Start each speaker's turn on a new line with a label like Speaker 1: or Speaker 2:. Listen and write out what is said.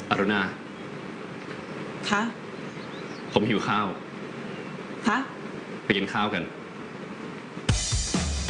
Speaker 1: อรุณา
Speaker 2: คะ
Speaker 1: ผมหิวข้าว
Speaker 2: คะ
Speaker 1: ไปกินข้าวกัน